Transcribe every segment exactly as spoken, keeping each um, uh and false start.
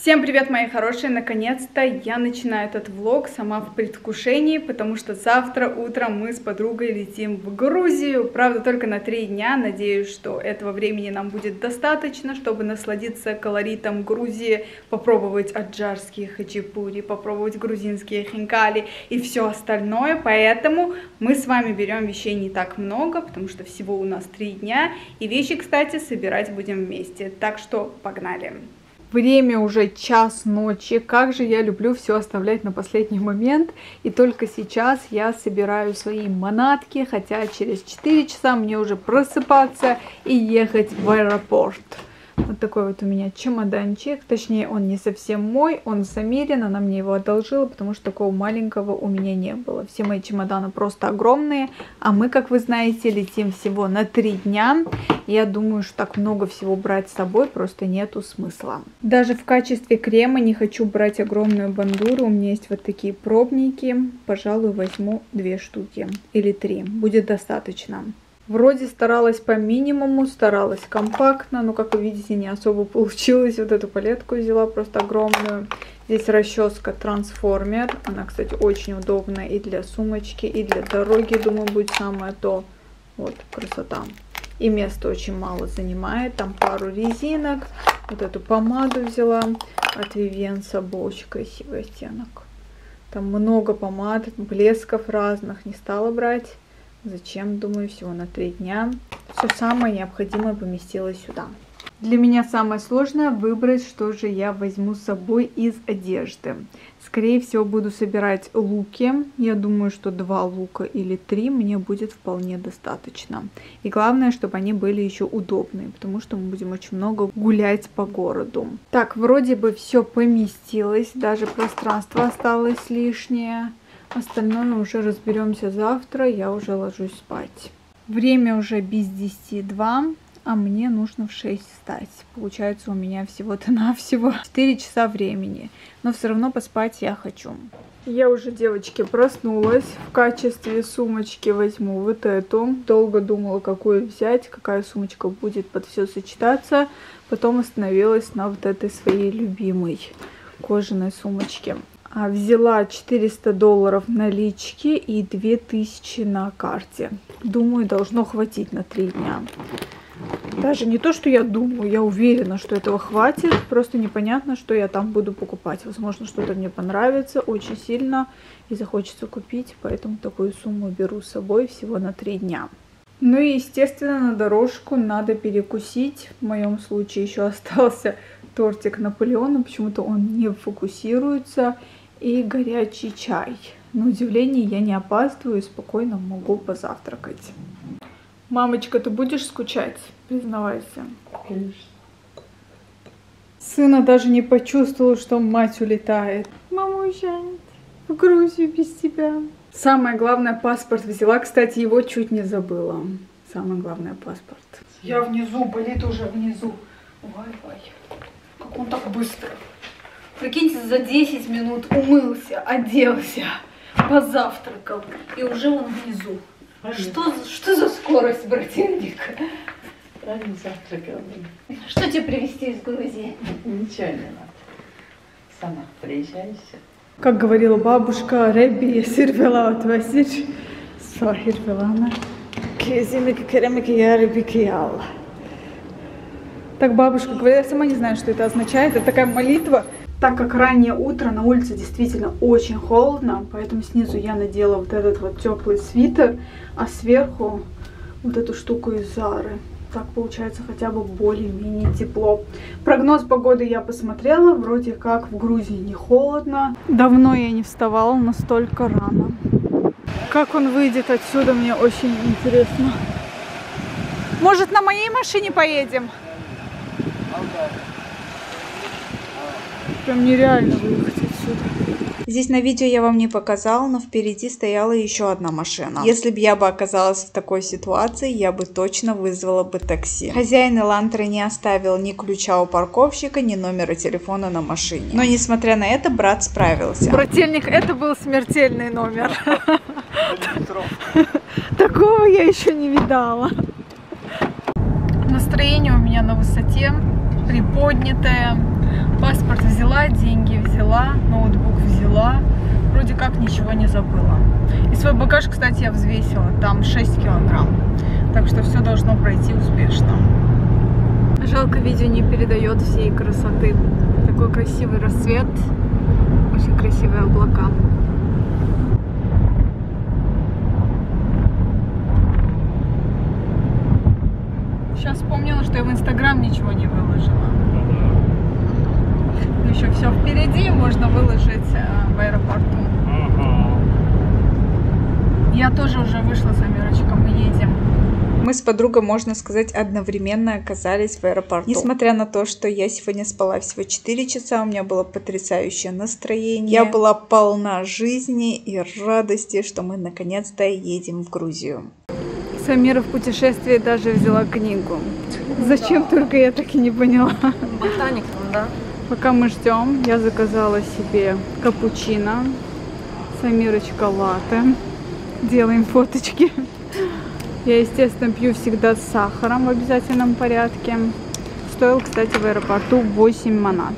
Всем привет, мои хорошие! Наконец-то я начинаю этот влог сама в предвкушении, потому что завтра утром мы с подругой летим в Грузию. Правда, только на три дня. Надеюсь, что этого времени нам будет достаточно, чтобы насладиться колоритом Грузии, попробовать аджарские хачапури, попробовать грузинские хинкали и все остальное. Поэтому мы с вами берем вещей не так много, потому что всего у нас три дня. И вещи, кстати, собирать будем вместе. Так что погнали! Время уже час ночи. Как же я люблю все оставлять на последний момент. И только сейчас я собираю свои манатки, хотя через четыре часа мне уже просыпаться и ехать в аэропорт. Вот такой вот у меня чемоданчик. Точнее, он не совсем мой, он Самирин. Она мне его одолжила, потому что такого маленького у меня не было. Все мои чемоданы просто огромные. А мы, как вы знаете, летим всего на три дня. Я думаю, что так много всего брать с собой просто нету смысла. Даже в качестве крема не хочу брать огромную бандуру. У меня есть вот такие пробники. Пожалуй, возьму две штуки или три. Будет достаточно. Вроде старалась по минимуму, старалась компактно, но, как вы видите, не особо получилось. Вот эту палетку взяла просто огромную. Здесь расческа трансформер. Она, кстати, очень удобная и для сумочки, и для дороги, думаю, будет самое то. Вот, красота. И места очень мало занимает. Там пару резинок. Вот эту помаду взяла от Vivienne, очень красивый оттенок. Там много помад, блесков разных. Не стала брать. Зачем, думаю, всего на три дня. Все самое необходимое поместилось сюда. Для меня самое сложное выбрать, что же я возьму с собой из одежды. Скорее всего, буду собирать луки. Я думаю, что два лука или три мне будет вполне достаточно. И главное, чтобы они были еще удобные, потому что мы будем очень много гулять по городу. Так, вроде бы все поместилось, даже пространство осталось лишнее. Остальное уже разберемся завтра, я уже ложусь спать. Время уже без десяти два, а мне нужно в шесть встать. Получается, у меня всего-то навсего четыре часа времени. Но все равно поспать я хочу. Я уже, девочки, проснулась. В качестве сумочки возьму вот эту. Долго думала, какую взять, какая сумочка будет под все сочетаться. Потом остановилась на вот этой своей любимой кожаной сумочке. Взяла четыреста долларов налички и две тысячи на карте. Думаю, должно хватить на три дня. Даже не то, что я думаю, я уверена, что этого хватит. Просто непонятно, что я там буду покупать. Возможно, что-то мне понравится очень сильно и захочется купить. Поэтому такую сумму беру с собой всего на три дня. Ну и, естественно, на дорожку надо перекусить. В моем случае еще остался тортик Наполеона. Почему-то он не фокусируется. И горячий чай. На удивление я не опаздываю и спокойно могу позавтракать. Мамочка, ты будешь скучать? Признавайся. Конечно. Сына даже не почувствовал, что мать улетает. Мама уезжает в Грузию без тебя. Самое главное, паспорт взяла. Кстати, его чуть не забыла. Самое главное, паспорт. Я внизу, болит уже внизу. Ой-ой, как он так быстро. Прикиньте, за десять минут умылся, оделся, позавтракал, и уже он внизу. Что, что за скорость, брательник? Правильно завтракал. Что тебе привезти из Грузии? Ничего не надо. Сама приезжайся. Как говорила бабушка, Рэбби сирвела от Васич, сахирвелана, кезимик керамик ярби киял. Так бабушка говорила, я сама не знаю, что это означает. Это такая молитва. Так как раннее утро, на улице действительно очень холодно, поэтому снизу я надела вот этот вот теплый свитер, а сверху вот эту штуку из Зары. Так получается хотя бы более-менее тепло. Прогноз погоды я посмотрела, вроде как в Грузии не холодно. Давно я не вставала настолько рано. Как он выйдет отсюда, мне очень интересно. Может, на моей машине поедем? Прям нереально выехать отсюда. Здесь на видео я вам не показала, но впереди стояла еще одна машина. Если бы я бы оказалась в такой ситуации, я бы точно вызвала бы такси. Хозяин Элантры не оставил ни ключа у парковщика, ни номера телефона на машине. Но несмотря на это, брат справился. Брательник, это был смертельный номер. Такого я еще не видала. Настроение у меня на высоте, приподнятое. Паспорт взяла взяла, ноутбук взяла, вроде как ничего не забыла. И свой багаж, кстати, я взвесила, там шесть килограмм, так что все должно пройти успешно. Жалко, видео не передает всей красоты. Такой красивый рассвет, очень красивые облака. Сейчас вспомнила, что я в Инстаграм ничего не выложила. Ну, еще все впереди, можно выложить в аэропорту. Я тоже уже вышла с Амирочком, мы едем. Мы с подругой, можно сказать, одновременно оказались в аэропорту. Несмотря на то, что я сегодня спала всего четыре часа, у меня было потрясающее настроение. Я была полна жизни и радости, что мы наконец-то едем в Грузию. Самира в путешествии даже взяла книгу. Зачем только я так и не поняла. Ботаник, да. Пока мы ждем, я заказала себе капучино, Самирочка латте. Делаем фоточки. Я, естественно, пью всегда с сахаром в обязательном порядке. Стоил, кстати, в аэропорту восемь манат.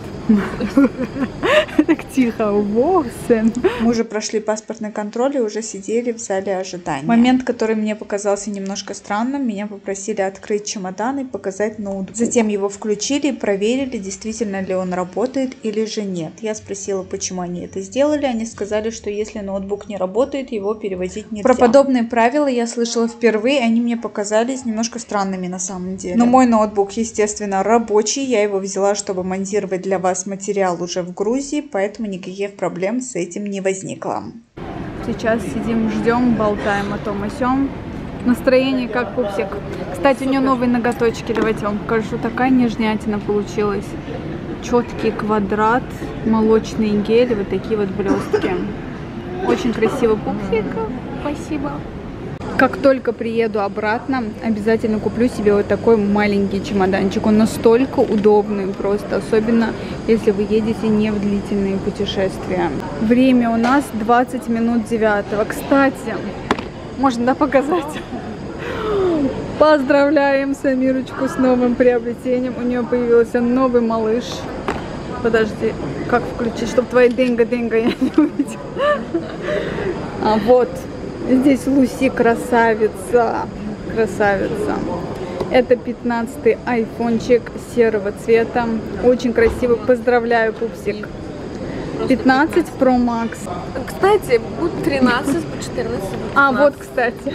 Так тихо, восемь. Мы уже прошли паспортный контроль и уже сидели в зале ожидания. Момент, который мне показался немножко странным, меня попросили открыть чемодан и показать ноутбук. Затем его включили и проверили, действительно ли он работает или же нет. Я спросила, почему они это сделали. Они сказали, что если ноутбук не работает, его перевозить нельзя. Про подобные правила я слышала впервые, они мне показались немножко странными на самом деле. Но мой ноутбук, естественно, рабочий. Я его взяла, чтобы монтировать для вас материал уже в Грузии, поэтому никаких проблем с этим не возникло. Сейчас сидим, ждем, болтаем о том о сём. Настроение как пупсик. Кстати, у нее новые ноготочки, давайте я вам покажу. Такая нежнятина получилась. Четкий квадрат, молочный гель, вот такие вот блестки. Очень красивый пупсик. Спасибо. Как только приеду обратно, обязательно куплю себе вот такой маленький чемоданчик. Он настолько удобный просто, особенно если вы едете не в длительные путешествия. Время у нас двадцать минут девятого. Кстати, можно, да, показать? Поздравляем Самирочку с новым приобретением. У нее появился новый малыш. Подожди, как включить, чтобы твоя деньга-деньга я не увидела. А вот. Здесь Луси красавица, красавица. Это пятнадцатый айфончик серого цвета, очень красивый. Поздравляю, пупсик. пятнадцать Pro Max. Кстати, будет тринадцать, четырнадцать. А вот, кстати.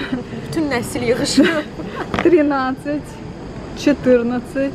тринадцать, четырнадцать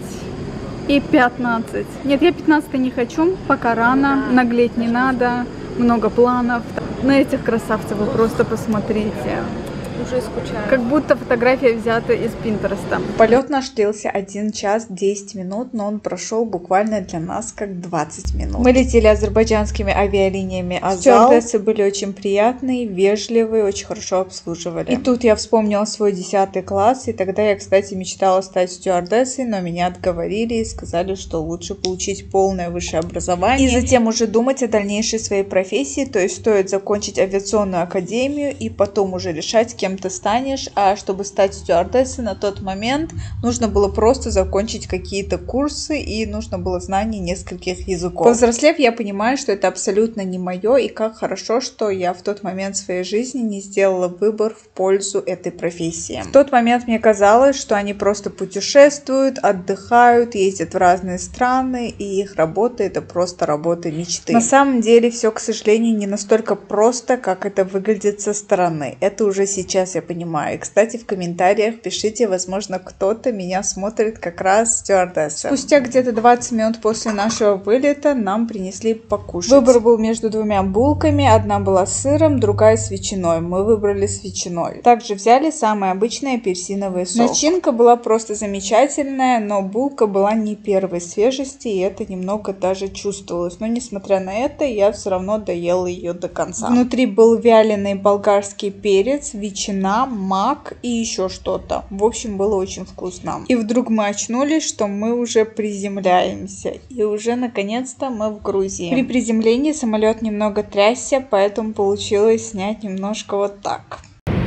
и пятнадцать. Нет, я пятнадцать не хочу, пока рано, наглеть не надо, много планов. На этих красавцев вы просто посмотрите. Уже скучаю. Как будто фотография взята из Пинтереста. Полет наш длился один час десять минут, но он прошел буквально для нас как двадцать минут. Мы летели азербайджанскими авиалиниями Азал. Стюардессы были очень приятные, вежливые, очень хорошо обслуживали. И тут я вспомнила свой десятый класс, и тогда я, кстати, мечтала стать стюардессой, но меня отговорили и сказали, что лучше получить полное высшее образование и затем уже думать о дальнейшей своей профессии, то есть стоит закончить авиационную академию и потом уже решать, кем ты станешь. А чтобы стать стюардессой, на тот момент нужно было просто закончить какие-то курсы и нужно было знание нескольких языков. Повзрослев, я понимаю, что это абсолютно не мое, и как хорошо, что я в тот момент своей жизни не сделала выбор в пользу этой профессии. В тот момент мне казалось, что они просто путешествуют, отдыхают, ездят в разные страны, и их работа — это просто работа мечты. На самом деле все, к сожалению, не настолько просто, как это выглядит со стороны. Это уже сейчас я понимаю. И, кстати, в комментариях пишите, возможно, кто-то меня смотрит как раз стюардесса. Спустя где-то двадцать минут после нашего вылета нам принесли покушать. Выбор был между двумя булками. Одна была с сыром, другая с ветчиной. Мы выбрали с ветчиной. Также взяли самый обычный апельсиновый сок. Начинка была просто замечательная, но булка была не первой свежести, и это немного даже чувствовалось. Но, несмотря на это, я все равно доела ее до конца. Внутри был вяленый болгарский перец, ветчина, мак и еще что-то. В общем, было очень вкусно. И вдруг мы очнулись, что мы уже приземляемся. И уже наконец-то мы в Грузии. При приземлении самолет немного трясся, поэтому получилось снять немножко вот так.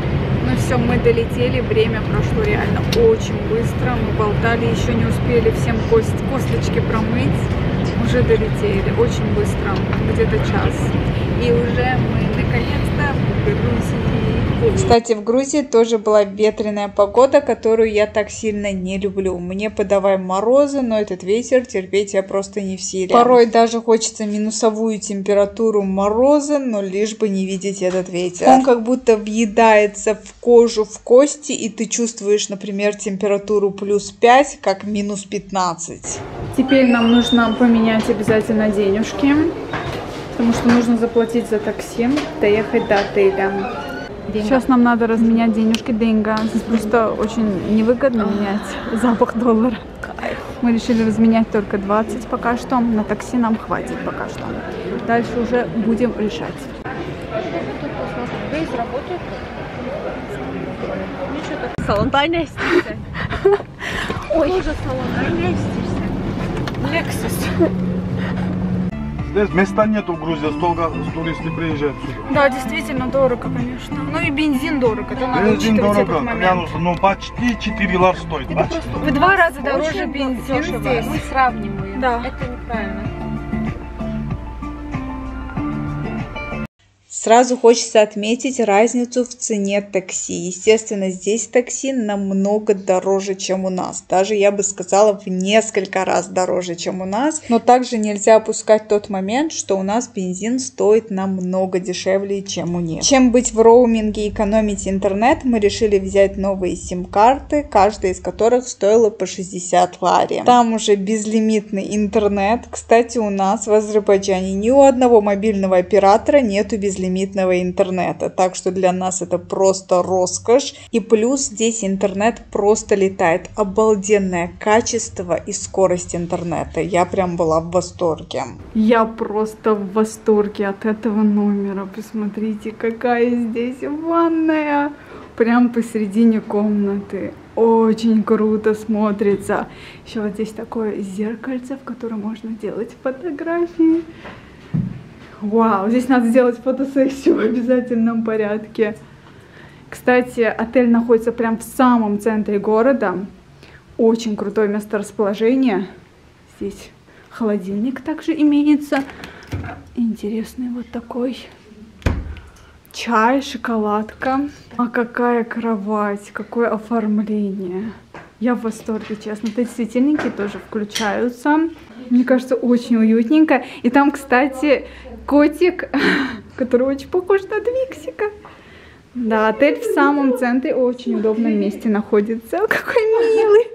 Ну все, мы долетели, время прошло реально очень быстро. Мы болтали, еще не успели всем кость, косточки промыть. Уже уже долетели, очень быстро, где-то час. И уже мы наконец-то в Грузии. Кстати, в Грузии тоже была ветреная погода, которую я так сильно не люблю. Мне подавай морозы, но этот ветер терпеть я просто не в силе. Порой даже хочется минусовую температуру мороза, но лишь бы не видеть этот ветер. Он как будто въедается в кожу, в кости, и ты чувствуешь, например, температуру плюс пять, как минус пятнадцать. Теперь нам нужно поменять обязательно денежки, потому что нужно заплатить за такси, доехать до отеля. Деньга. Сейчас нам надо разменять денежки, деньга. Здесь просто очень невыгодно менять запах доллара. Мы решили разменять только двадцать пока что. На такси нам хватит пока что. Дальше уже будем решать. Салон Ой, уже салон Lexus. Здесь места нету в Грузии, столько туристы приезжают сюда. Да, действительно дорого, конечно. Ну и бензин дорого, это надо Бензин учитывать дорого, этот момент. ну почти четыре лар стоит. В два раза дороже бензин здесь. Мы сравниваем. Да. Это неправильно. Сразу хочется отметить разницу в цене такси. Естественно, здесь такси намного дороже, чем у нас. Даже, я бы сказала, в несколько раз дороже, чем у нас. Но также нельзя опускать тот момент, что у нас бензин стоит намного дешевле, чем у них. Чем быть в роуминге и экономить интернет, мы решили взять новые сим-карты, каждая из которых стоила по шестьдесят лари. Там уже безлимитный интернет. Кстати, у нас в Азербайджане ни у одного мобильного оператора нету безлимитного интернета, так что для нас это просто роскошь. И плюс здесь интернет просто летает. Обалденное качество и скорость интернета. Я прям была в восторге. Я просто в восторге от этого номера. Посмотрите, какая здесь ванная. Прям посередине комнаты. Очень круто смотрится. Еще вот здесь такое зеркальце, в котором можно делать фотографии. Вау, здесь надо сделать фотосессию в обязательном порядке. Кстати, отель находится прям в самом центре города. Очень крутое месторасположение. Здесь холодильник также имеется. Интересный вот такой. Чай, шоколадка. А какая кровать, какое оформление. Я в восторге, честно. Эти светильники тоже включаются. Мне кажется, очень уютненько. И там, кстати, котик, который очень похож на Твиксика. Да, отель в самом центре, очень удобном месте находится. Какой милый.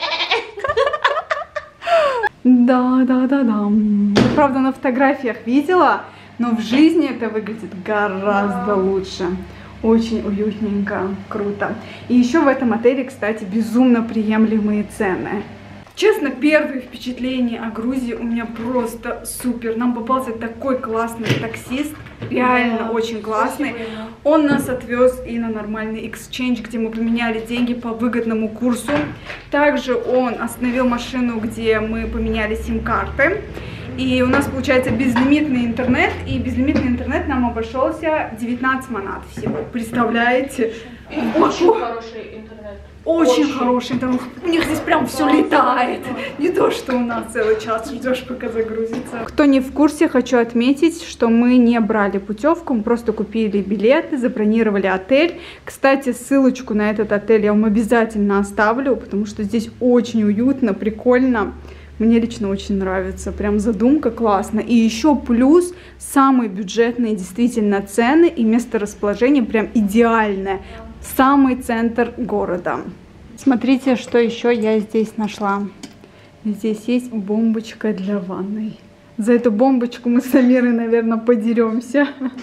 Да, да, да, да. Я, правда, на фотографиях видела, но в жизни это выглядит гораздо лучше. Очень уютненько, круто. И еще в этом отеле, кстати, безумно приемлемые цены. Честно, первые впечатления о Грузии у меня просто супер. Нам попался такой классный таксист, реально да, очень классный. Он нас отвез и на нормальный эксчейндж, где мы поменяли деньги по выгодному курсу. Также он остановил машину, где мы поменяли сим-карты. И у нас получается безлимитный интернет, и безлимитный интернет нам обошелся девятнадцать манат всего. Представляете? Очень хороший интернет. Очень, очень хороший интернет. У них здесь прям все летает. Не то, что у нас целый час ждешь, пока загрузится. Кто не в курсе, хочу отметить, что мы не брали путевку, мы просто купили билеты, забронировали отель. Кстати, ссылочку на этот отель я вам обязательно оставлю, потому что здесь очень уютно, прикольно. Мне лично очень нравится, прям задумка классно. И еще плюс самые бюджетные действительно цены и месторасположение прям идеальное. Самый центр города. Смотрите, что еще я здесь нашла. Здесь есть бомбочка для ванной. За эту бомбочку мы с Амирой, наверное, подеремся.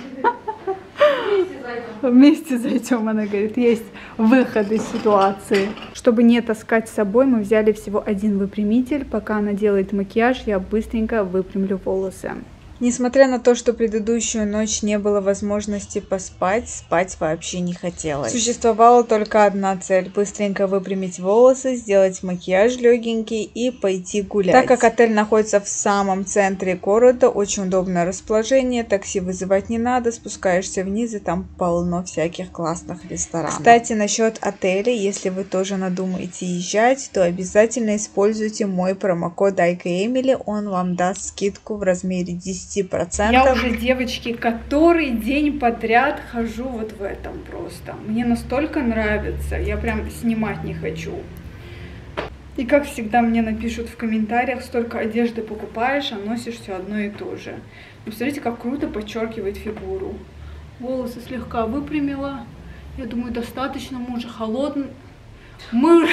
Вместе зайдем, она говорит, есть выход из ситуации. Чтобы не таскать с собой, мы взяли всего один выпрямитель. Пока она делает макияж, я быстренько выпрямлю волосы. Несмотря на то, что предыдущую ночь не было возможности поспать, спать вообще не хотелось. Существовала только одна цель – быстренько выпрямить волосы, сделать макияж легенький и пойти гулять. Так как отель находится в самом центре города, очень удобное расположение, такси вызывать не надо, спускаешься вниз и там полно всяких классных ресторанов. Кстати, насчет отеля, если вы тоже надумаете езжать, то обязательно используйте мой промокод айка-эмили, он вам даст скидку в размере десять процентов. Я уже, девочки, который день подряд хожу вот в этом просто. Мне настолько нравится, я прям снимать не хочу. И как всегда мне напишут в комментариях, столько одежды покупаешь, а носишь все одно и то же. Но смотрите, как круто подчеркивает фигуру. Волосы слегка выпрямила. Я думаю, достаточно, мы уже холодные. Мы,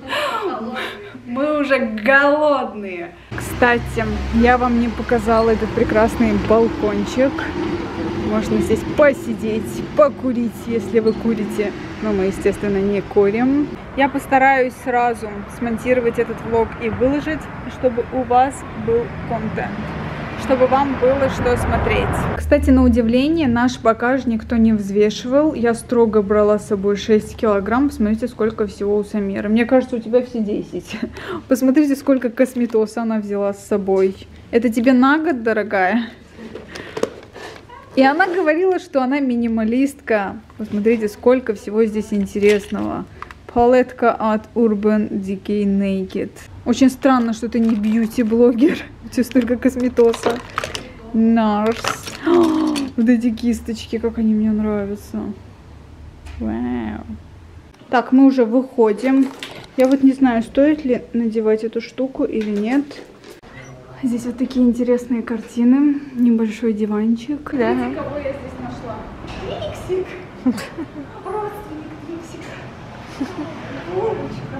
мы уже голодные. Кстати, я вам не показала этот прекрасный балкончик. Можно здесь посидеть, покурить, если вы курите. Но мы, естественно, не курим. Я постараюсь сразу смонтировать этот влог и выложить, чтобы у вас был контент, чтобы вам было что смотреть. Кстати, на удивление, наш багаж никто не взвешивал. Я строго брала с собой шесть килограмм. Посмотрите, сколько всего у Самиры. Мне кажется, у тебя все десять. Посмотрите, сколько косметоса она взяла с собой. Это тебе на год, дорогая? И она говорила, что она минималистка. Посмотрите, сколько всего здесь интересного. Палетка от Urban Decay Naked. Очень странно, что ты не бьюти-блогер. У тебя столько косметоса. Нарс. Вот эти кисточки, как они мне нравятся. Вау. Так, мы уже выходим. Я вот не знаю, стоит ли надевать эту штуку или нет. Здесь вот такие интересные картины. Небольшой диванчик. Да. Смотрите, кого я здесь нашла. Триксик. Родственник Триксика. Умничка.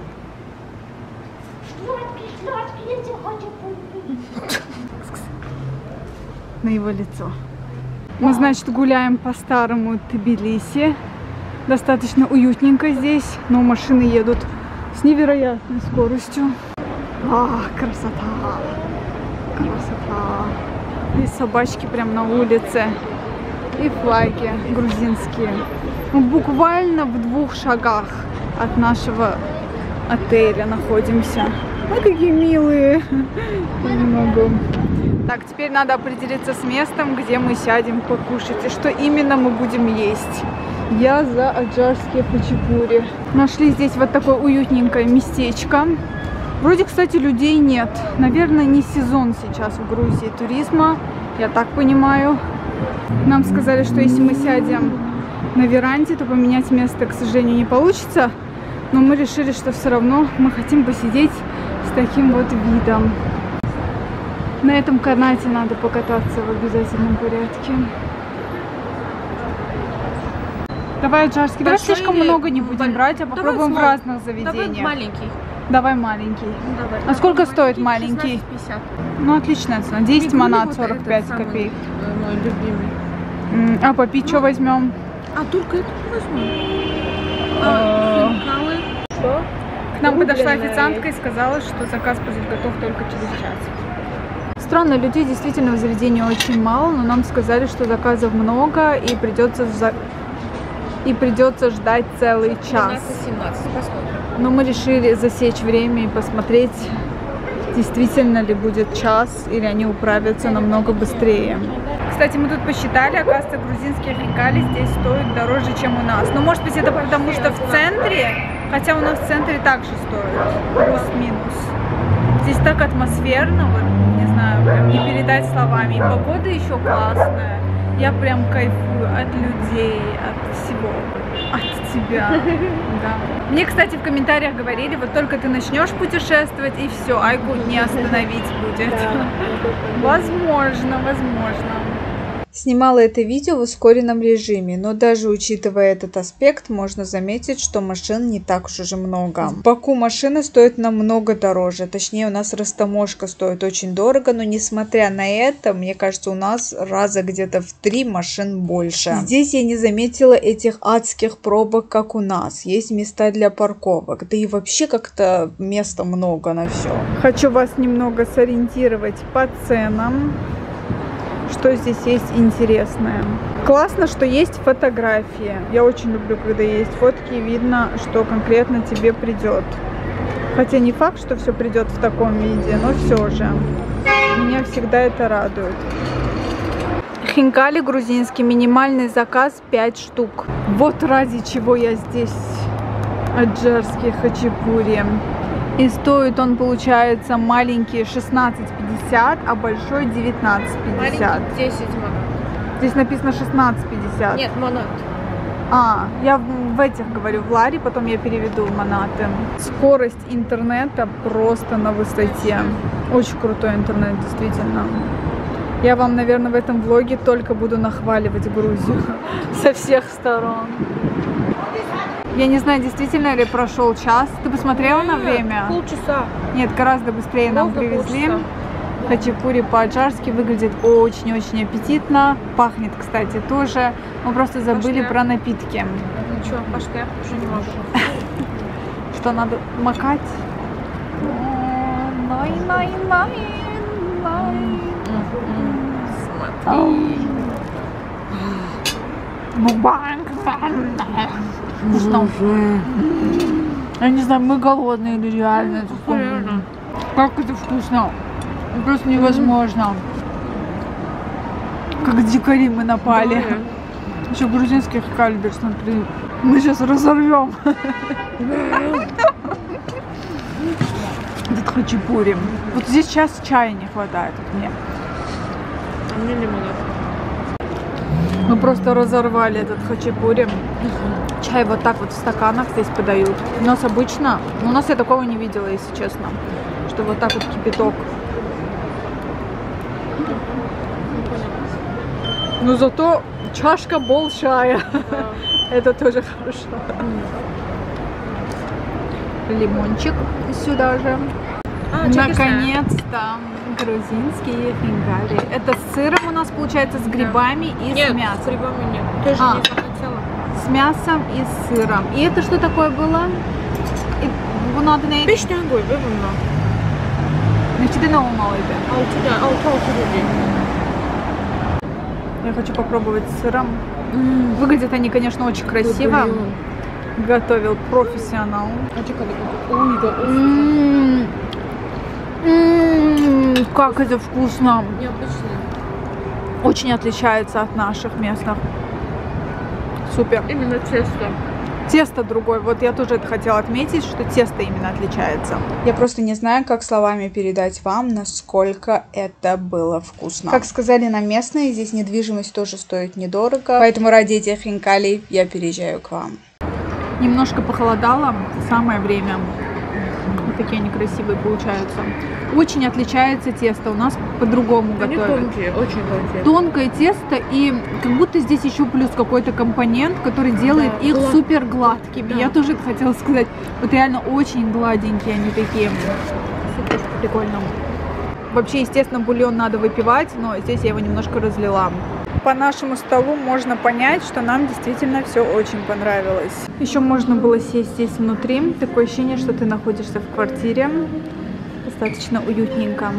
На его лицо. Мы, значит, гуляем по старому Тбилиси. Достаточно уютненько здесь, но машины едут с невероятной скоростью. А, красота! Красота! И собачки прям на улице. И флаги грузинские. Мы буквально в двух шагах от нашего отеля находимся. Ой, какие милые. Я не могу. Так, теперь надо определиться с местом, где мы сядем покушать. И что именно мы будем есть. Я за аджарские хачапури. Нашли здесь вот такое уютненькое местечко. Вроде, кстати, людей нет. Наверное, не сезон сейчас в Грузии туризма. Я так понимаю. Нам сказали, что если мы сядем на веранде, то поменять место, к сожалению, не получится. Но мы решили, что все равно мы хотим посидеть с таким вот видом. На этом канате надо покататься в обязательном порядке. Давай аджарский. Давай слишком много не будем брать, а попробуем в разных заведениях. Давай маленький. Давай маленький. Ну, давай. А сколько стоит маленький? шестнадцать пятьдесят. Ну, отличная цена. десять манат, сорок пять копеек. Мой любимый. А попить что возьмем? А только это возьмем. А, хинкалы. Что? К нам подошла официантка и сказала, что заказ будет готов только через час. Странно, людей действительно в заведении очень мало, но нам сказали, что заказов много и придется, за... и придется ждать целый час. семнадцать, посмотрим. Но мы решили засечь время и посмотреть, действительно ли будет час или они управятся намного быстрее. Кстати, мы тут посчитали, оказывается, грузинские хинкали здесь стоят дороже, чем у нас. Но может быть это потому, что в центре, хотя у нас в центре также стоит, плюс-минус. Здесь так атмосферно, вот, не знаю, прям не передать словами. И погода еще классная. Я прям кайфую от людей, от всего, от тебя. Да. Мне, кстати, в комментариях говорили, вот только ты начнешь путешествовать, и все, Айку не остановить будет. Возможно, возможно. Снимала это видео в ускоренном режиме, но даже учитывая этот аспект, можно заметить, что машин не так уж уже много. В Баку машины стоят намного дороже, точнее у нас растаможка стоит очень дорого, но несмотря на это, мне кажется, у нас раза где-то в три машин больше. Здесь я не заметила этих адских пробок, как у нас. Есть места для парковок, да и вообще как-то места много на все. Хочу вас немного сориентировать по ценам. что здесь есть интересное. Классно, что есть фотографии. Я очень люблю, когда есть фотки и видно, что конкретно тебе придет. Хотя не факт, что все придет в таком виде, но все же. Меня всегда это радует. Хинкали грузинский, минимальный заказ пять штук. Вот ради чего я здесь. Аджарский хачапури. И стоит он, получается, маленький шестнадцать пятьдесят, а большой девятнадцать пятьдесят. Маленький десять монат. Здесь написано шестнадцать пятьдесят. Нет, монат. А, я в, в этих говорю, в ларе, потом я переведу в монаты. Скорость интернета просто на высоте. Очень крутой интернет, действительно. Я вам, наверное, в этом влоге только буду нахваливать Грузию со всех сторон. Я не знаю, действительно ли прошел час. Ты посмотрела на время? Полчаса. Нет, гораздо быстрее нам Ровно привезли. полчаса. Хачапури по-аджарски выглядит очень-очень аппетитно. Пахнет, кстати, тоже. Мы просто забыли Пошли. про напитки. Ну что, пошли, я уже не могу. Что надо макать? Най, най, най, най. Смотри. Мукбанг. Вкусно. Я не знаю, мы голодные или реально. Это вкусно. Реально. Как это вкусно. Просто невозможно. Как дикари мы напали. Еще грузинских кальбер, смотри. Мы сейчас разорвем. Этот хачапури. Вот здесь сейчас чая не хватает вот мне. А мне лимонад. Мы просто разорвали этот хачапури. Чай вот так вот в стаканах здесь подают. У нас обычно, у нас я такого не видела, если честно, что вот так вот кипяток. Но зато чашка большая. Это тоже хорошо. Лимончик сюда же. А, Наконец-то грузинские хинкали. Это с сыром у нас получается, с грибами и нет, с мясом. с грибами нет. Ты же А. не захотела. С мясом и с сыром. И это что такое было? И надо на Печный огонь, выбрано. тебе на умал это. А у тебя, а у того люди. Я хочу попробовать с сыром. Выглядят они, конечно, очень красиво. Готовил профессионал. А что когда будет? Ой, да, М-м-м. М-м-м, Как это вкусно! необычно. Очень отличается от наших местных. Супер. Именно тесто. Тесто другое. Вот я тоже это хотела отметить, что тесто именно отличается. Я просто не знаю, как словами передать вам, насколько это было вкусно. Как сказали нам местные, здесь недвижимость тоже стоит недорого. Поэтому ради этих хинкалей я переезжаю к вам. Немножко похолодало, самое время. Вот такие они красивые получаются. Очень отличается тесто, у нас по-другому Они готовят. тонкие, очень тонкие. Тонкое тесто, и как будто здесь еще плюс какой-то компонент, который делает Да, их глад- супер гладкими. Да. Я тоже это хотела сказать. Вот реально очень гладенькие они такие. Супер прикольно. Вообще, естественно, бульон надо выпивать, но здесь я его немножко разлила. По нашему столу можно понять, что нам действительно все очень понравилось. Еще можно было сесть здесь внутри. Такое ощущение, что ты находишься в квартире. Достаточно уютненько.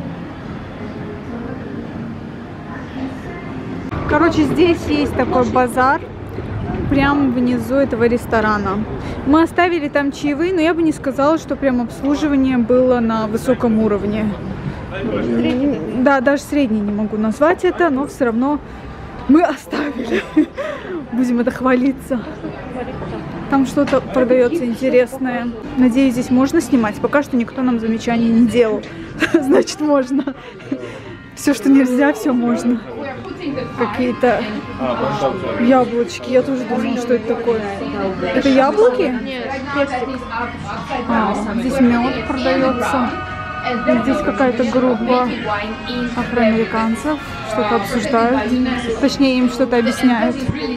Короче, здесь есть такой базар. Прямо внизу этого ресторана. Мы оставили там чаевые, но я бы не сказала, что прям обслуживание было на высоком уровне. Да, даже средний не могу назвать это, но все равно мы оставили. Будем это хвалиться. Там что-то продается интересное. Надеюсь, здесь можно снимать. Пока что никто нам замечаний не делал. Значит, можно. Все, что нельзя, все можно. Какие-то яблочки. Я тоже думала, что это такое. Это яблоки? Нет, пестик. А, здесь мед продается. Здесь какая-то группа афроамериканцев что-то обсуждают. Точнее, им что-то объясняют.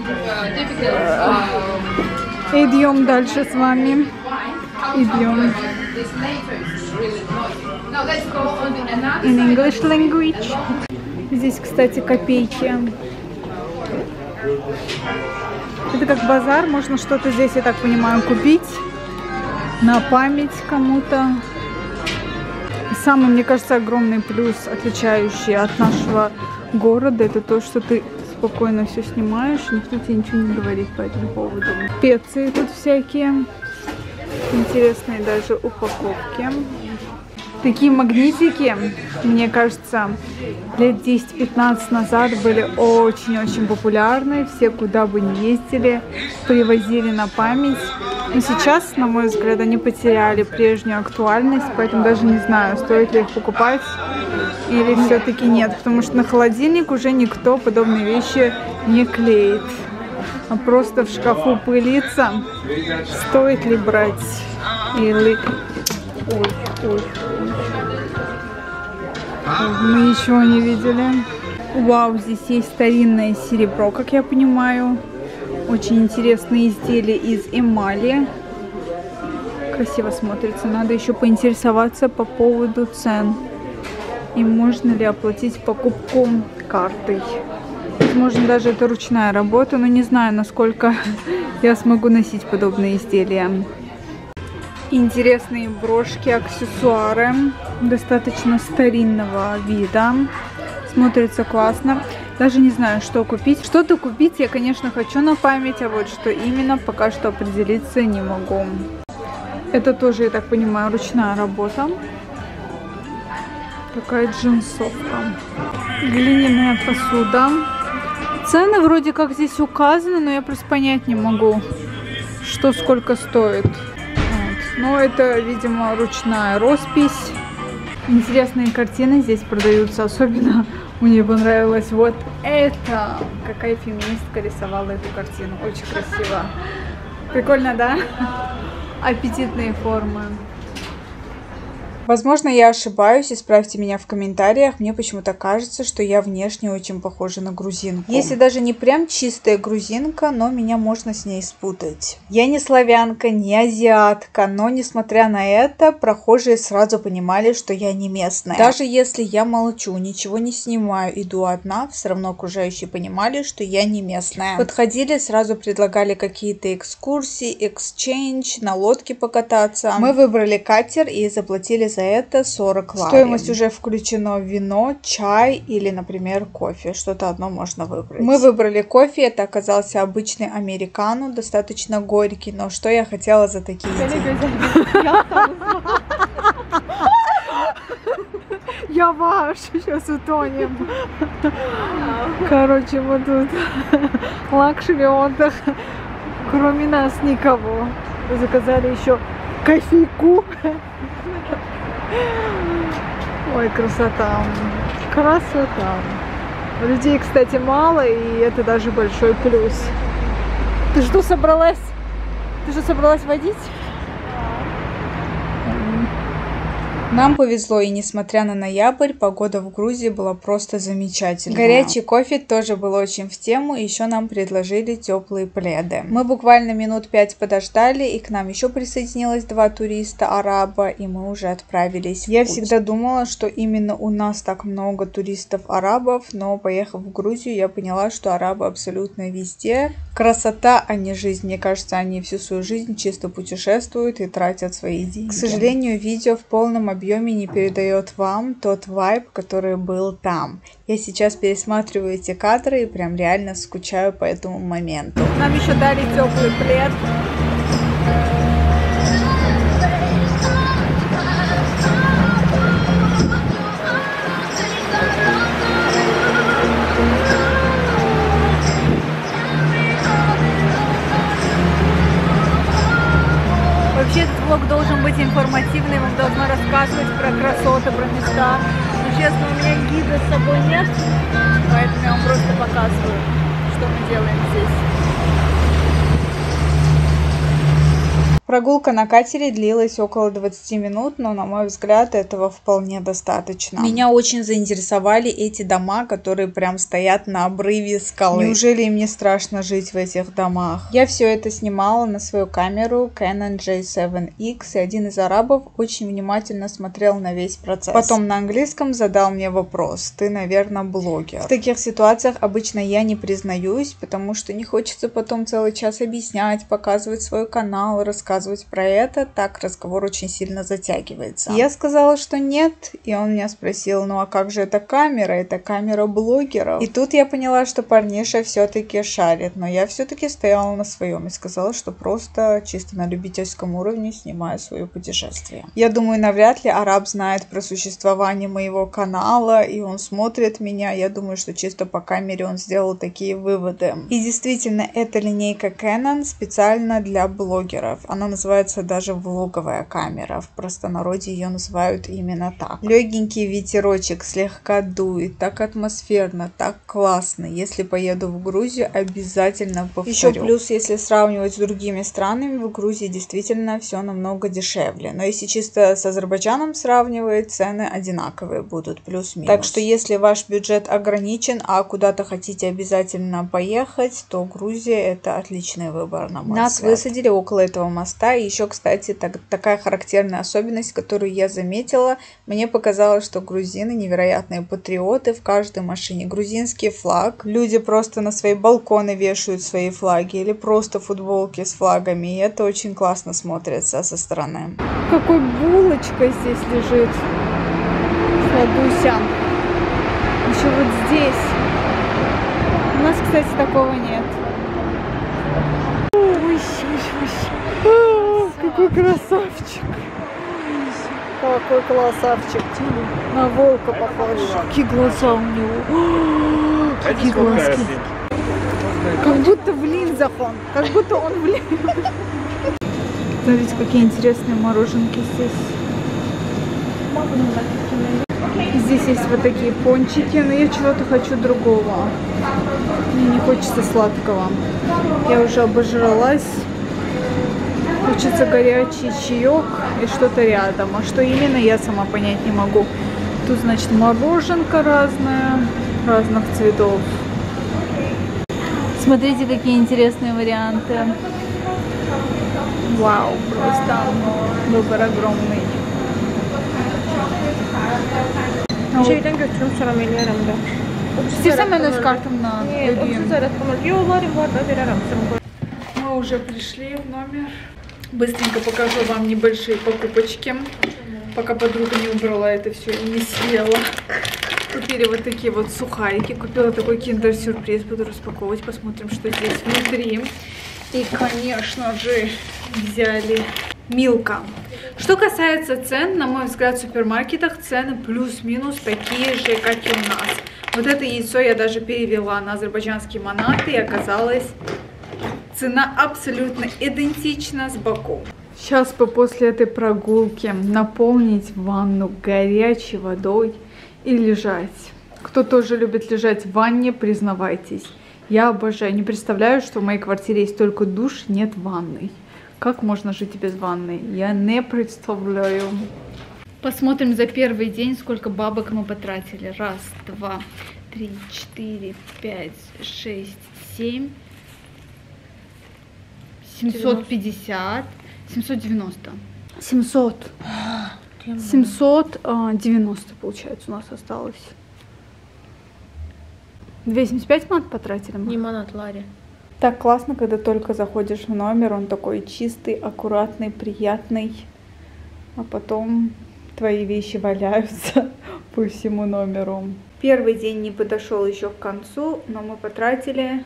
Идем дальше с вами. Идем. In English language. Здесь, кстати, копейки. Это как базар. Можно что-то здесь, я так понимаю, купить на память кому-то. Самый, мне кажется, огромный плюс, отличающий от нашего города, это то, что ты спокойно все снимаешь, никто тебе ничего не говорит по этому поводу. Специи тут всякие, интересные даже упаковки. Такие магнитики, мне кажется, лет десять-пятнадцать назад были очень-очень популярны. Все, куда бы ни ездили, привозили на память. Но сейчас, на мой взгляд, они потеряли прежнюю актуальность, поэтому даже не знаю, стоит ли их покупать или все-таки нет. Потому что на холодильник уже никто подобные вещи не клеит. А просто в шкафу пылится. Стоит ли брать или... Ой, ой, ой. Мы ничего не видели. Вау, здесь есть старинное серебро, как я понимаю. Очень интересные изделия из эмали. Красиво смотрится. Надо еще поинтересоваться по поводу цен. И можно ли оплатить покупку картой. Возможно, даже это ручная работа, но не знаю, насколько я смогу носить подобные изделия. Интересные брошки, аксессуары достаточно старинного вида. Смотрится классно. Даже не знаю, что купить. Что-то купить я, конечно, хочу на память, а вот что именно, пока что определиться не могу. Это тоже, я так понимаю, ручная работа. Такая джинсовка. Глиняная посуда. Цены вроде как здесь указаны, но я просто понять не могу, что сколько стоит. Но это, видимо, ручная роспись. Интересные картины здесь продаются. Особенно мне понравилось вот это. Какая феминистка рисовала эту картину. Очень красиво. Прикольно, да? Аппетитные формы. Возможно, я ошибаюсь, исправьте меня в комментариях. Мне почему-то кажется, что я внешне очень похожа на грузинку. Если даже не прям чистая грузинка, но меня можно с ней спутать. Я не славянка, не азиатка, но несмотря на это, прохожие сразу понимали, что я не местная. Даже если я молчу, ничего не снимаю, иду одна, все равно окружающие понимали, что я не местная. Подходили, сразу предлагали какие-то экскурсии, эксчейндж, на лодке покататься. Мы выбрали катер и заплатили за это сорок лари. Стоимость уже включено в вино, чай или, например, кофе. Что-то одно можно выбрать. Мы выбрали кофе. Это оказался обычный американо, достаточно горький. Но что я хотела за такие деньги? Я ваш, сейчас утонем. Короче, вот тут лакшери отдых. Кроме нас никого. Заказали еще кофейку. Ой, красота. Красота. Людей, кстати, мало, и это даже большой плюс. Ты что собралась? Ты что собралась водить? Нам повезло, и несмотря на ноябрь, погода в Грузии была просто замечательная. Горячий кофе тоже был очень в тему, и еще нам предложили теплые пледы. Мы буквально минут пять подождали, и к нам еще присоединилось два туриста-араба, и мы уже отправились. Я всегда думала, что именно у нас так много туристов-арабов, но поехав в Грузию, я поняла, что арабы абсолютно везде. Красота, а не жизнь. Мне кажется, они всю свою жизнь чисто путешествуют и тратят свои деньги. К сожалению, видео в полном объеме объеме не передает вам тот вайб, который был там. Я сейчас пересматриваю эти кадры и прям реально скучаю по этому моменту. Нам еще дали теплый плед. Вообще этот влог должен быть информативный, вам должна рассказывать про красоты, про места. Но честно, у меня гида с собой нет, поэтому я вам просто показываю, что мы делаем здесь. Прогулка на катере длилась около двадцати минут, но, на мой взгляд, этого вполне достаточно. Меня очень заинтересовали эти дома, которые прям стоят на обрыве скалы. Неужели им не страшно жить в этих домах? Я все это снимала на свою камеру Canon джей семь икс, и один из арабов очень внимательно смотрел на весь процесс. Потом на английском задал мне вопрос: ты, наверное, блогер? В таких ситуациях обычно я не признаюсь, потому что не хочется потом целый час объяснять, показывать свой канал, рассказывать рассказывать про это, так разговор очень сильно затягивается. Я сказала, что нет, и он меня спросил, ну а как же эта камера? Это камера блогеров. И тут я поняла, что парниша все-таки шарит, но я все-таки стояла на своем и сказала, что просто чисто на любительском уровне снимаю свое путешествие. Я думаю, навряд ли араб знает про существование моего канала, и он смотрит меня. Я думаю, что чисто по камере он сделал такие выводы. И действительно, эта линейка Canon специально для блогеров. Она называется даже влоговая камера. В простонародье ее называют именно так. Легенький ветерочек слегка дует, так атмосферно, так классно. Если поеду в Грузию, обязательно повторю. Еще плюс, если сравнивать с другими странами, в Грузии действительно все намного дешевле. Но если чисто с Азербайджаном сравнивать, цены одинаковые будут, плюс-минус. Так что если ваш бюджет ограничен, а куда-то хотите обязательно поехать, то Грузия это отличный выбор, на мой Нас взгляд. Высадили около этого моста. И еще, кстати, так, такая характерная особенность, которую я заметила. Мне показалось, что грузины невероятные патриоты. В каждой машине грузинский флаг. Люди просто на свои балконы вешают свои флаги или просто футболки с флагами. И это очень классно смотрится со стороны. Какой булочка здесь лежит. Сладуся. Еще вот здесь. У нас, кстати, такого нет. Ой, какой красавчик. Какой красавчик. На волка похож. Какие глаза у него. Какие глазки. Как будто в линзах он. Как будто он в линзах. Смотрите, какие интересные мороженки здесь. Здесь есть вот такие пончики, но я чего-то хочу другого. Мне не хочется сладкого. Я уже обожралась. Хочется горячий чаек и что-то рядом. А что именно, я сама понять не могу. Тут, значит, мороженка разная, разных цветов. Смотрите, какие интересные варианты. Вау, просто выбор огромный. Şeyden götürüm sonra eləyərəm də. İstəyirsən mən öz kartımla ödəyim. Yollarım var da verərəm sənə. Мы уже пришли в номер. Быстренько покажу вам небольшие покупочки, пока подруга не убрала это все и не съела. Купили вот такие вот сухарики. Купила такой киндер-сюрприз. Буду распаковывать, посмотрим, что здесь внутри. И, конечно же, взяли Милка. Что касается цен, на мой взгляд, в супермаркетах цены плюс-минус такие же, как и у нас. Вот это яйцо я даже перевела на азербайджанские манаты, и оказалось, цена абсолютно идентична с Баку. Сейчас бы после этой прогулки наполнить ванну горячей водой и лежать. Кто тоже любит лежать в ванне, признавайтесь. Я обожаю. Не представляю, что в моей квартире есть только душ, нет ванной. Как можно жить без ванны? Я не представляю. Посмотрим за первый день, сколько бабок мы потратили. Раз, два, три, четыре, пять, шесть, семь. семьсот пятьдесят. семьсот девяносто. семьсот. семьсот девяносто, получается, у нас осталось. двести семьдесят пять манат потратили мы? Не манат, Ларри. Так классно, когда только заходишь в номер, он такой чистый, аккуратный, приятный. А потом твои вещи валяются по всему номеру. Первый день не подошел еще к концу, но мы потратили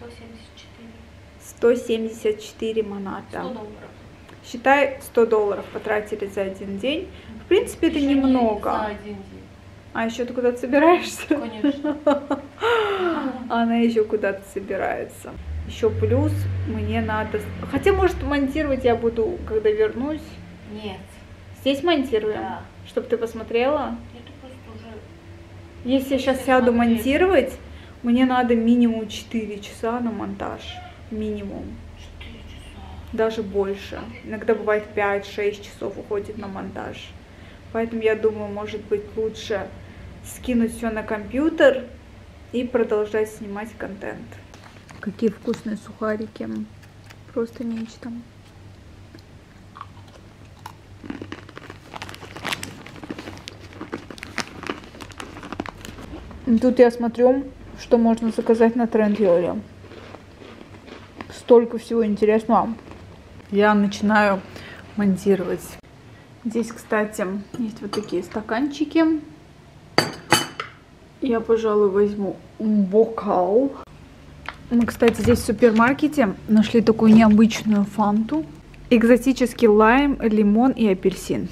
сто семьдесят четыре маната. сто долларов. Считай, сто долларов потратили за один день. В принципе, это немного. За один день. А еще ты куда-то собираешься? Конечно. Она еще куда-то собирается. Еще плюс мне надо... Хотя, может, монтировать я буду, когда вернусь. Нет. Здесь монтируем? Да. Чтобы ты посмотрела? Это просто уже... Если я сейчас сяду монтировать, мне надо минимум четыре часа на монтаж. Минимум. четыре часа. Даже больше. Иногда бывает пять-шесть часов уходит на монтаж. Поэтому я думаю, может быть, лучше скинуть все на компьютер и продолжать снимать контент. Какие вкусные сухарики. Просто нечто. Тут я смотрю, что можно заказать на Трендйоле. Столько всего интересного. я начинаю монтировать. Здесь, кстати, есть вот такие стаканчики. Я, пожалуй, возьму бокал. Мы, кстати, здесь в супермаркете нашли такую необычную фанту. Экзотический лайм, лимон и апельсин.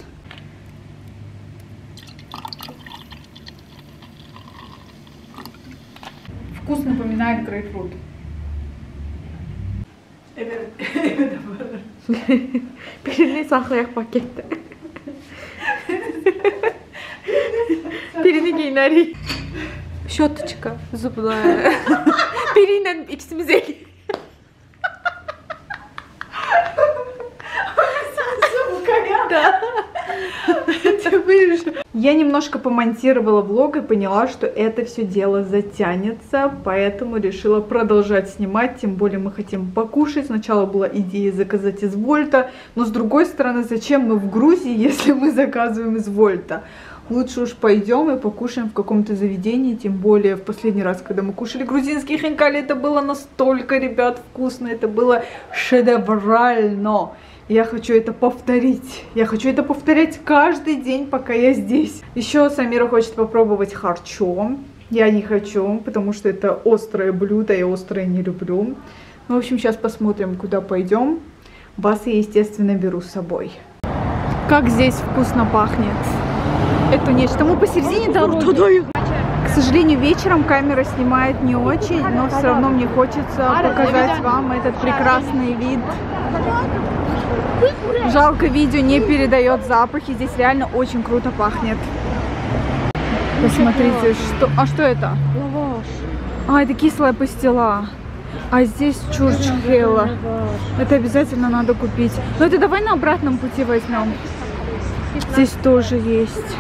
Вкус напоминает грейпфрут. Birini saklayak pakette. Birini giyinerik. Şotçuka zıplaya. Birinden ikisimiz el. Я немножко помонтировала влог и поняла, что это все дело затянется, поэтому решила продолжать снимать, тем более мы хотим покушать. Сначала была идея заказать из Вольта, но с другой стороны, зачем мы в Грузии, если мы заказываем из Вольта? Лучше уж пойдем и покушаем в каком-то заведении, тем более в последний раз, когда мы кушали грузинский хинкали, это было настолько, ребят, вкусно, это было шедеврально. Я хочу это повторить. Я хочу это повторять каждый день, пока я здесь. Еще Самира хочет попробовать харчо. Я не хочу, потому что это острое блюдо, я острое не люблю. Ну, в общем, сейчас посмотрим, куда пойдем. Вас я, естественно, беру с собой. Как здесь вкусно пахнет. Это нечто. Мы посередине дороги. К сожалению, вечером камера снимает не очень, но все равно мне хочется показать вам этот прекрасный вид. Жалко, видео не передает запахи. Здесь реально очень круто пахнет. Посмотрите, что... А что это? Лаваш. А, это кислая пастила. А здесь чурчхела. Это обязательно надо купить. Но это давай на обратном пути возьмем. Здесь тоже есть.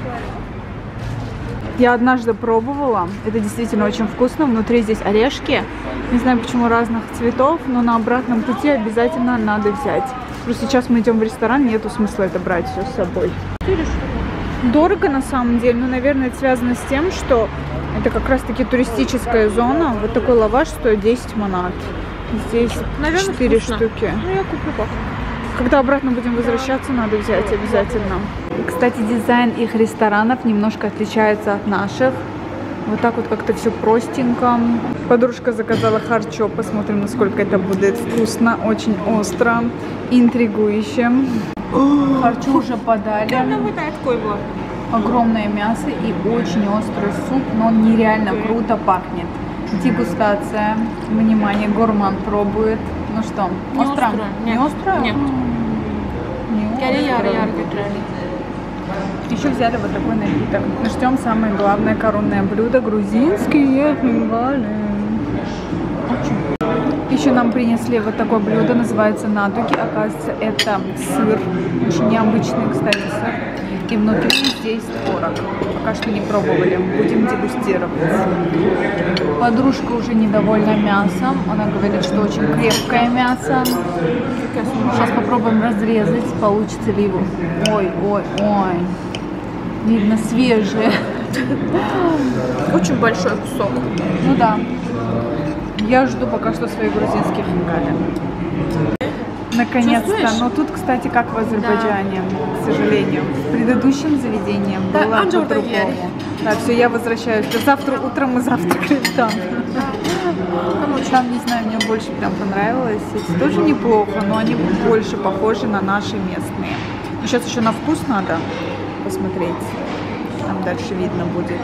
Я однажды пробовала. Это действительно очень вкусно. Внутри здесь орешки. Не знаю, почему разных цветов, но на обратном пути обязательно надо взять. Просто сейчас мы идем в ресторан, нету смысла это брать все с собой. Дорого на самом деле, но, наверное, это связано с тем, что это как раз-таки туристическая зона. Вот такой лаваш стоит десять манат. Здесь четыре штуки. Ну, я куплю пока. Когда обратно будем возвращаться, надо взять обязательно. Кстати, дизайн их ресторанов немножко отличается от наших. Вот так вот как-то все простенько. Подружка заказала харчо. Посмотрим, насколько это будет вкусно. Очень остро, интригующе. Харчо уже подали. Огромное мясо и очень острый суп, но он нереально круто пахнет. Дегустация. Внимание, гурман пробует. Ну что, остро? Не остро? Нет. Не остро. Еще взяли вот такой напиток. Ждем самое главное коронное блюдо. Грузинские хинкали. Еще нам принесли вот такое блюдо. Называется надуги. Оказывается, это сыр. Очень необычный, кстати, сыр. И внутри здесь творог. Пока что не пробовали. Будем дегустировать. Подружка уже недовольна мясом. Она говорит, что очень крепкое мясо. Сейчас попробуем разрезать. Получится ли его. Ой, ой, ой. Видно, свежее. Очень большой кусок. Ну да. Я жду пока что свои грузинские хинкали. Наконец-то. Но тут, кстати, как в Азербайджане, да. К сожалению. В предыдущем заведении да, было по-другому. Да, все, я возвращаюсь. Завтра утром мы завтракаем там. Там, не знаю, мне больше прям понравилось. Эти тоже неплохо, но они больше похожи на наши местные. Но сейчас еще на вкус надо посмотреть. Там дальше видно будет.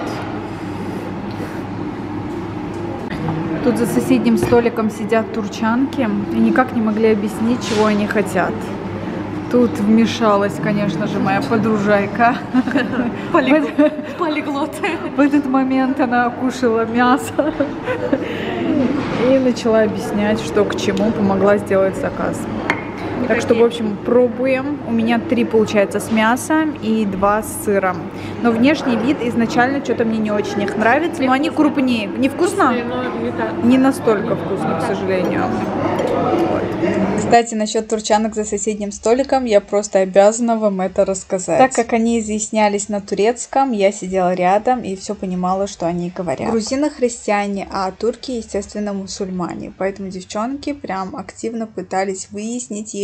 Тут за соседним столиком сидят турчанки и никак не могли объяснить, чего они хотят. Тут вмешалась, конечно же, моя подружайка. Полиглот. В этот момент она кушала мясо и начала объяснять, что к чему, помогла сделать заказ. Так что, в общем, пробуем. У меня три, получается, с мясом и два с сыром. Но внешний вид изначально что-то мне не очень их нравится. Но они крупнее. Невкусно? Не настолько вкусно, к сожалению. Вот. Кстати, насчет турчанок за соседним столиком я просто обязана вам это рассказать. Так как они изъяснялись на турецком, я сидела рядом и все понимала, что они говорят. Грузины христиане, а турки, естественно, мусульмане. Поэтому девчонки прям активно пытались выяснить, есть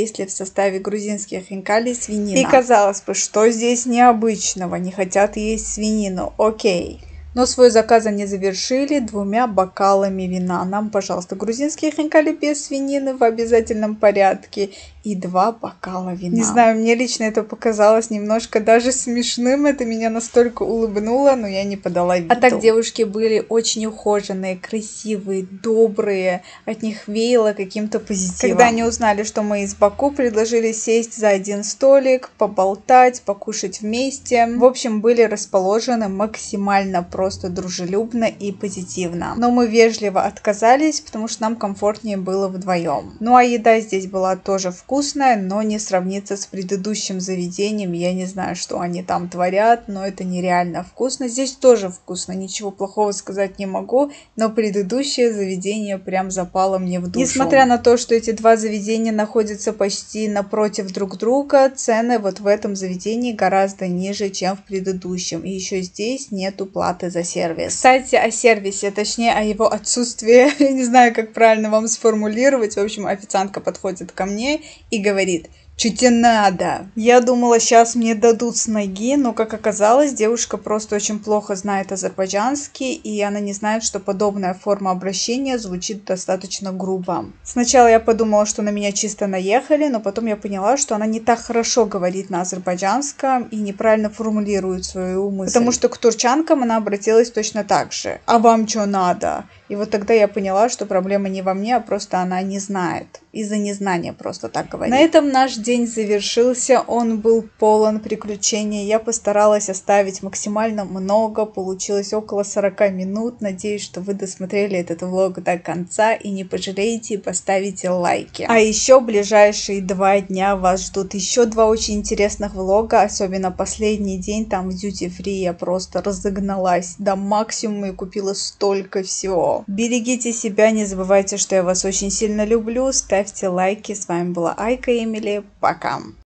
есть ли в составе грузинских хинкали свинина. И казалось бы, что здесь необычного, не хотят есть свинину, окей. Но свой заказ они завершили двумя бокалами вина. Нам, пожалуйста, грузинские хинкали без свинины в обязательном порядке и два бокала вина. Не знаю, мне лично это показалось немножко даже смешным. Это меня настолько улыбнуло, но я не подала виду. А так девушки были очень ухоженные, красивые, добрые. От них веяло каким-то позитивом. Когда они узнали, что мы из Баку, предложили сесть за один столик, поболтать, покушать вместе. В общем, были расположены максимально просто. Просто дружелюбно и позитивно. Но мы вежливо отказались, потому что нам комфортнее было вдвоем. Ну а еда здесь была тоже вкусная, но не сравнится с предыдущим заведением. Я не знаю, что они там творят, но это нереально вкусно. Здесь тоже вкусно, ничего плохого сказать не могу, но предыдущее заведение прям запало мне в душу. Несмотря на то, что эти два заведения находятся почти напротив друг друга, цены вот в этом заведении гораздо ниже, чем в предыдущем. И еще здесь нету платы за сервис. Кстати, о сервисе, точнее о его отсутствии, я не знаю, как правильно вам сформулировать. В общем, официантка подходит ко мне и говорит: что тебе надо? Я думала, сейчас мне дадут с ноги, но, как оказалось, девушка просто очень плохо знает азербайджанский, и она не знает, что подобная форма обращения звучит достаточно грубо. Сначала я подумала, что на меня чисто наехали, но потом я поняла, что она не так хорошо говорит на азербайджанском и неправильно формулирует свою мысль. Потому что к турчанкам она обратилась точно так же. А вам что надо? И вот тогда я поняла, что проблема не во мне, а просто она не знает. Из-за незнания просто так говорит. На этом наш день завершился. Он был полон приключений. Я постаралась оставить максимально много. Получилось около сорока минут. Надеюсь, что вы досмотрели этот влог до конца и не пожалеете и поставите лайки. А еще ближайшие два дня вас ждут еще два очень интересных влога. Особенно последний день. Там в Duty Free я просто разогналась до максимума и купила столько всего. Берегите себя, не забывайте, что я вас очень сильно люблю. Ставьте лайки. С вами была Айка Эмили. Пока.